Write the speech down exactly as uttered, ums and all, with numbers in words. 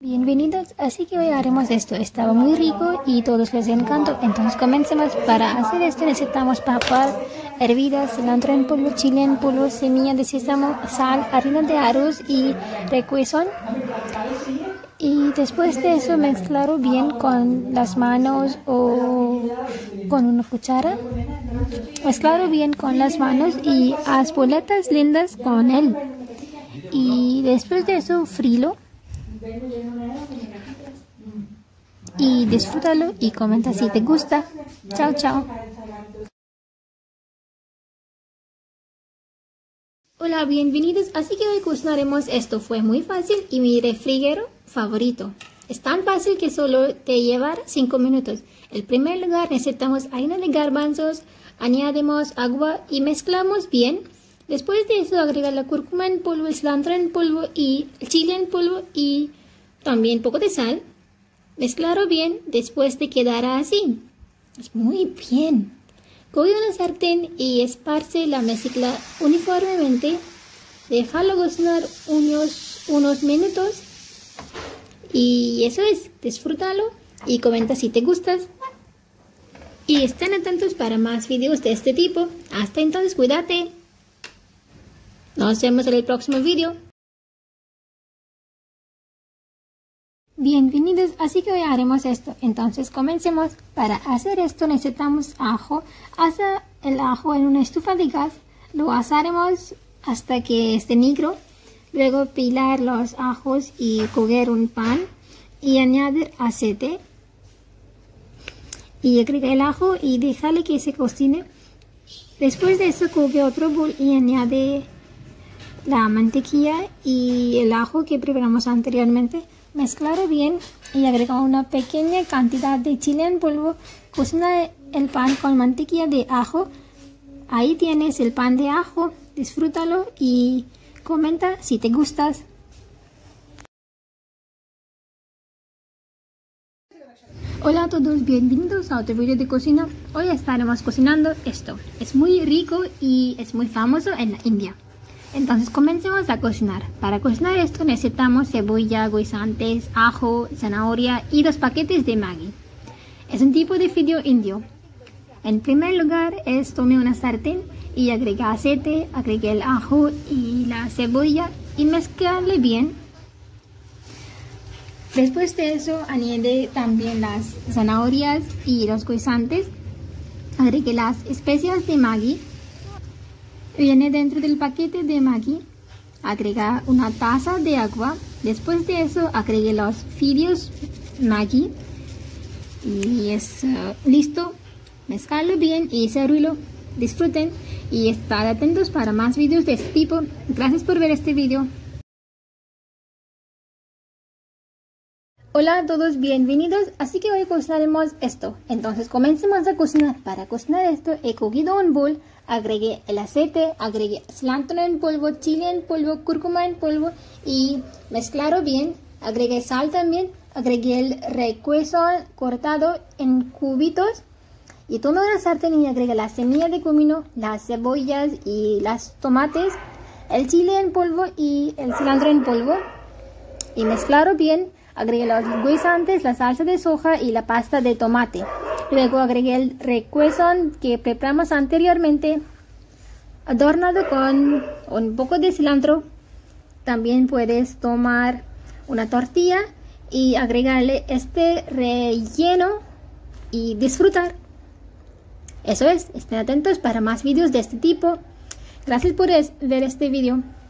Bienvenidos, así que hoy haremos esto. Estaba muy rico y todos les encantó. Entonces comencemos. Para hacer esto necesitamos papas hervidas, cilantro en polvo, chile en polvo, semilla de sésamo, sal, harina de arroz y requesón. Y después de eso mezclarlo bien con las manos o con una cuchara. Mezclarlo bien con las manos y haz boletas lindas con él. Y después de eso frilo. Y disfrútalo y comenta si te gusta. Chao, chao. Hola, bienvenidos. Así que hoy cocinaremos esto. Fue muy fácil y mi refrigerador favorito. Es tan fácil que solo te llevará cinco minutos. En primer lugar necesitamos harina de garbanzos, añadimos agua y mezclamos bien. Después de eso agrega la cúrcuma en polvo, el cilantro en polvo y el chile en polvo y también un poco de sal. Mezclarlo bien, después te quedará así. Es muy bien. Coge una sartén y esparce la mezcla uniformemente. Déjalo cocinar unos, unos minutos. Y eso es, disfrútalo y comenta si te gustas. Y estén atentos para más videos de este tipo. Hasta entonces, cuídate. Nos vemos en el próximo video. Bienvenidos, así que hoy haremos esto. Entonces comencemos. Para hacer esto necesitamos ajo. Asa el ajo en una estufa de gas. Lo asaremos hasta que esté negro. Luego pilar los ajos y coger un pan y añadir aceite. Y agrega el ajo y déjale que se cocine. Después de eso coge otro bol y añade la mantequilla y el ajo que preparamos anteriormente. Mezclarlo bien y agrega una pequeña cantidad de chile en polvo. Cocina el pan con mantequilla de ajo. Ahí tienes el pan de ajo. Disfrútalo y comenta si te gustas. Hola a todos, bienvenidos a otro video de cocina. Hoy estaremos cocinando esto. Es muy rico y es muy famoso en la India. Entonces comencemos a cocinar. Para cocinar esto necesitamos cebolla, guisantes, ajo, zanahoria y dos paquetes de Maggi. Es un tipo de fideo indio. En primer lugar es tome una sartén y agrega aceite, agregue el ajo y la cebolla y mezclarle bien. Después de eso añade también las zanahorias y los guisantes. Agregue las especias de Maggi. Viene dentro del paquete de Maggi. Agrega una taza de agua. Después de eso agregue los fideos Maggi. Y es uh, listo. Mezclarlo bien y servirlo. Disfruten y estad atentos para más videos de este tipo. Gracias por ver este video. Hola a todos, bienvenidos. Así que hoy cocinaremos esto. Entonces comencemos a cocinar. Para cocinar esto he cogido un bol. Agregué el aceite, agregué cilantro en polvo, chile en polvo, cúrcuma en polvo y mezclarlo bien. Agregué sal también, agregué el requesón cortado en cubitos y toma una sartén y agregué la semilla de comino, las cebollas y las tomates, el chile en polvo y el cilantro en polvo y mezclarlo bien. Agregué los guisantes, la salsa de soja y la pasta de tomate. Luego agregué el requesón que preparamos anteriormente, adornado con un poco de cilantro. También puedes tomar una tortilla y agregarle este relleno y disfrutar. Eso es, estén atentos para más videos de este tipo. Gracias por ver este video.